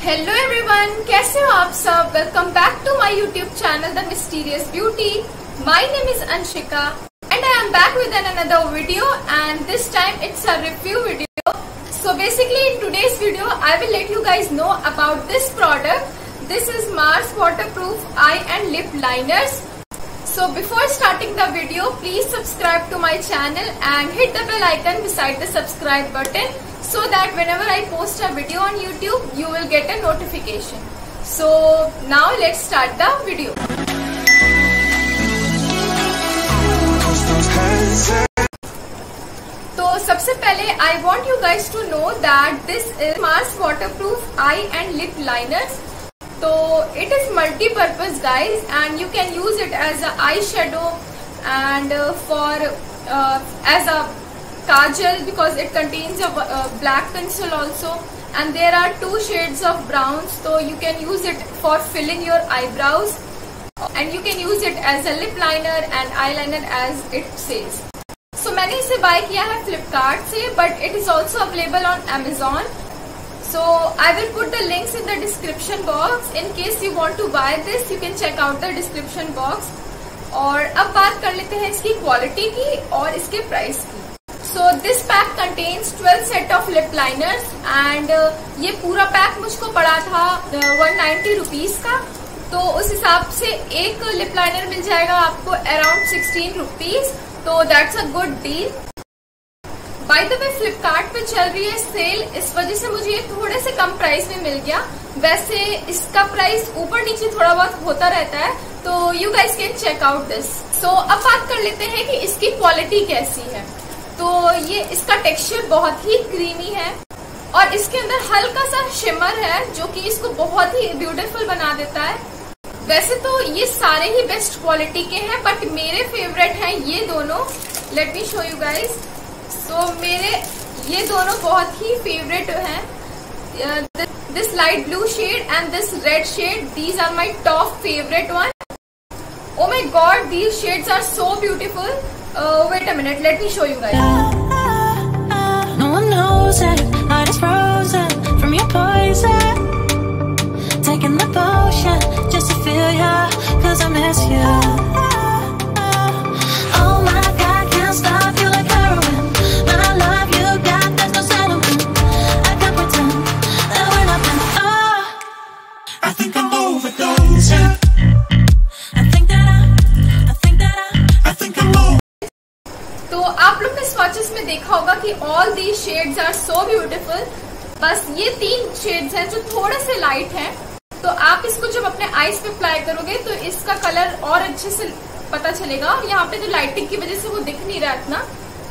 Hello everyone, कैसे हो आप सब। Welcome back to my YouTube channel the mysterious beauty. My name is Anshika and I am back with another video and this time it's a review video. So basically in today's video I will let you guys know about this product. This is Mars waterproof eye and lip liners. So before starting the video, please subscribe to my channel and hit the bell icon beside the subscribe button so that whenever I post a video on YouTube, you will get a notification. So now let's start the video. तो सबसे पहले I want you guys to know that this is Mars waterproof eye and lip liners. So it is multi-purpose guys and you can use it as a eyeshadow and as a kajal because it contains a black pencil also, and there are 2 shades of brown, so you can use it for filling your eyebrows and you can use it as a lip liner and eyeliner as it says. So मैंने इसे bye किया है फ्लिपकार्ट से, but it is also available on Amazon. So I will put the links in the description box. In case you want to buy this, you can check out the description box. और अब बात कर लेते हैं इसकी quality की और इसके प्राइस की. So this pack contains 12 set of lip liners and ये पूरा पैक मुझको पड़ा था 190 रुपीज का. तो उस हिसाब से एक लिप लाइनर मिल जाएगा आपको अराउंड 16 रुपीज. तो that's a good deal. By the way Flipkart पे चल रही है सेल, इस वजह से मुझे ये थोड़े से कम प्राइस में मिल गया. वैसे इसका प्राइस ऊपर नीचे थोड़ा बहुत होता रहता है, तो you guys can check out this. So अब बात कर लेते हैं कि इसकी क्वालिटी कैसी है. तो ये इसका टेक्सचर बहुत ही क्रीमी है और इसके अंदर हल्का सा शिमर है जो कि इसको बहुत ही ब्यूटीफुल बना देता है. वैसे तो ये सारे ही बेस्ट क्वालिटी के हैं, बट मेरे फेवरेट हैं ये दोनों. Let me show you guys. So मेरे ये दोनों बहुत ही फेवरेट हैं. This light blue shade and this red shade, these are my top favourite one. Oh my god, these shades are so beautiful. Wait a minute, let me show you guys. No one knows it, heart is frozen from your poison. Taking the potion just to feel ya, 'cause I miss you. Oh my god, can't stop you like heroin. When I love you, God, there's no settlement. I can't pretend that we're not meant. Oh, I think I'm overdosing. तो आप लोग ने swatches में देखा होगा कि all these shades are so beautiful. बस ये 3 शेड्स हैं जो थोड़े से लाइट हैं. तो आप इसको जब अपने आईज पे अप्लाई करोगे तो इसका कलर और अच्छे से पता चलेगा. और यहाँ पे जो लाइटिंग की वजह से वो दिख नहीं रहा इतना,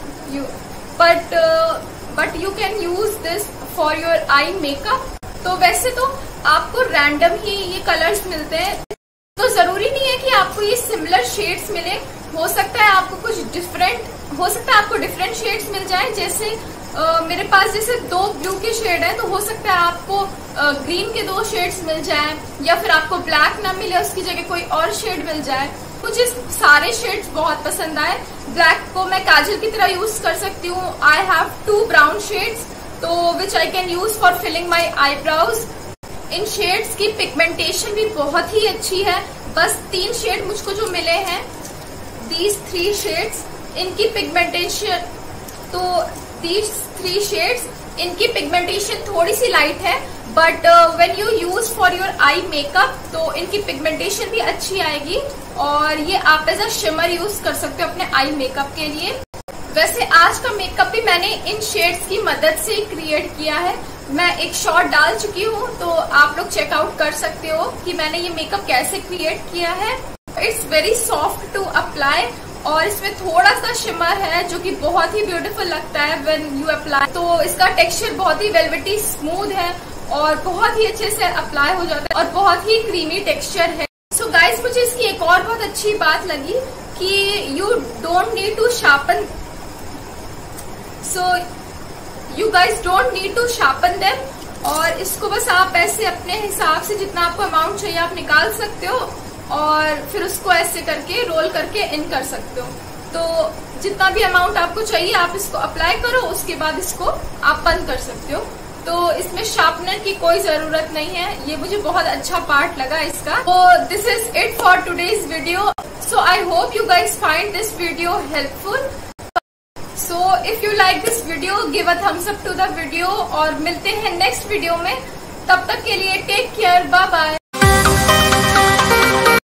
but you can use this for your eye makeup. तो वैसे तो आपको रैंडम ही ये कलर्स मिलते हैं, तो जरूरी नहीं है कि आपको ये सिमिलर शेड्स मिले. हो सकता है आपको कुछ डिफरेंट, हो सकता है आपको डिफरेंट शेड्स मिल जाए. जैसे मेरे पास जैसे 2 ब्लू के शेड है, तो हो सकता है आपको ग्रीन के 2 शेड्स मिल जाए, या फिर आपको ब्लैक ना मिले, उसकी जगह कोई और शेड मिल जाए. मुझे सारे शेड्स बहुत पसंद आए. ब्लैक को मैं काजल की तरह यूज कर सकती हूँ. आई हैव 2 ब्राउन शेड्स तो which I can use for filling my eyebrows. इन शेड्स की पिगमेंटेशन भी बहुत ही अच्छी है. बस 3 शेड मुझको जो मिले हैं, these 3 shades, इनकी पिगमेंटेशन, तो these 3 shades इनकी पिगमेंटेशन थोड़ी सी लाइट है, but when you use for your eye makeup तो इनकी पिगमेंटेशन भी अच्छी आएगी और ये आप एज अ शिमर यूज कर सकते हो अपने आई मेकअप के लिए. वैसे आज का मेकअप भी मैंने इन शेड्स की मदद से क्रिएट किया है. मैं एक शॉर्ट डाल चुकी हूँ, तो आप लोग चेकआउट कर सकते हो कि मैंने ये मेकअप कैसे क्रिएट किया है. It's very soft to apply और इसमें थोड़ा सा शिमर है जो कि बहुत ही ब्यूटीफुल लगता है व्हेन यू अप्लाई. तो इसका टेक्सचर बहुत ही वेलवेटी स्मूथ है और बहुत ही अच्छे से अप्लाई हो जाता है और बहुत ही क्रीमी टेक्सचर है. सो गाइस, मुझे इसकी एक और बहुत अच्छी बात लगी कि you don't need to sharpen. So you guys don't need to sharpen them. और इसको बस आप ऐसे अपने हिसाब से जितना आपको अमाउंट चाहिए आप निकाल सकते हो और फिर उसको ऐसे करके रोल करके इन कर सकते हो. तो जितना भी अमाउंट आपको चाहिए आप इसको अप्लाई करो, उसके बाद इसको आप बंद कर सकते हो. तो इसमें शार्पनर की कोई जरूरत नहीं है। ये मुझे बहुत अच्छा पार्ट लगा इसका। तो this is it for today's video. So I hope you guys find this video helpful. So if you like this video give a thumbs up to the video और मिलते हैं नेक्स्ट वीडियो में। तब तक के लिए टेक केयर, बाय बाय।